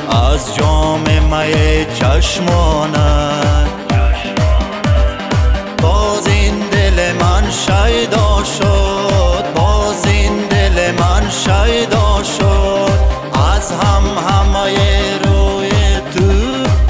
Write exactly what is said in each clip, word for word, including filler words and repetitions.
از جام می چشمانت باز این دل من شیدا شد، باز این دل من شیدا شد از هم همه روی تو.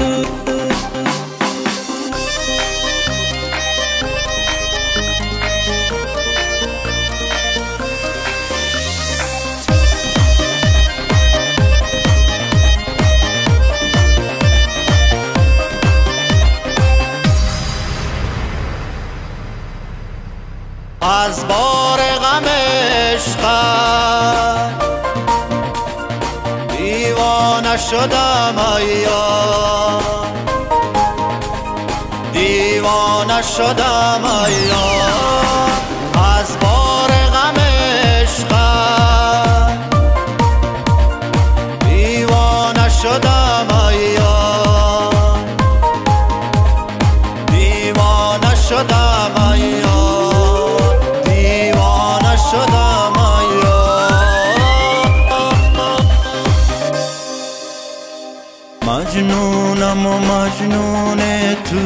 از بار غم عشقت دیوانه شدم ایا، دیوانه شدم ایا. از بار غم عشقت دیوانه شدم ایا، دیوانه شدم ایا، شدم ایا. مجنونم و مجنون تو،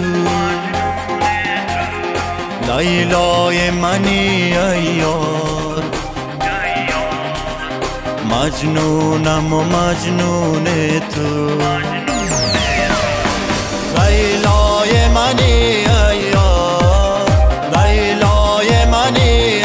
لیلای منی ایار. مجنونم و مجنون تو، لیلای منی ایار، لیلای منی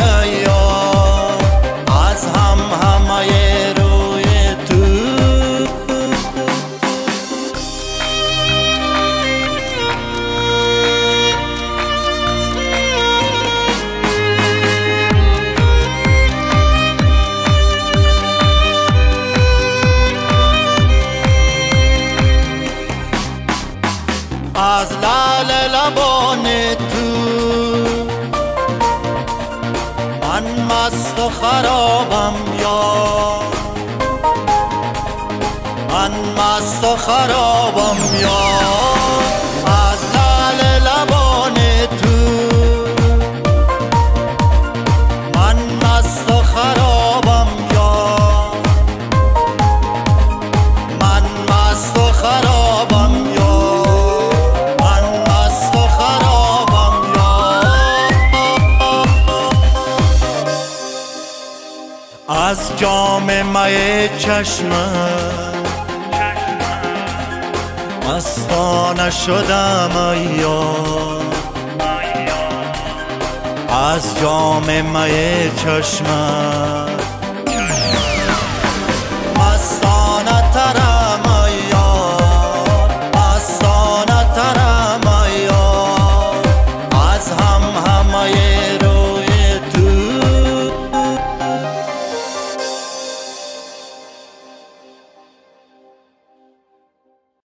از لعل لبان تو. من مست و خرابم یار، من مست و خرابم یار. از لعل لبان تو من مست و خرابم یار، من مست و خرابم یار. از جام می چشمت مستانه شدم ایا، از جام می چشمت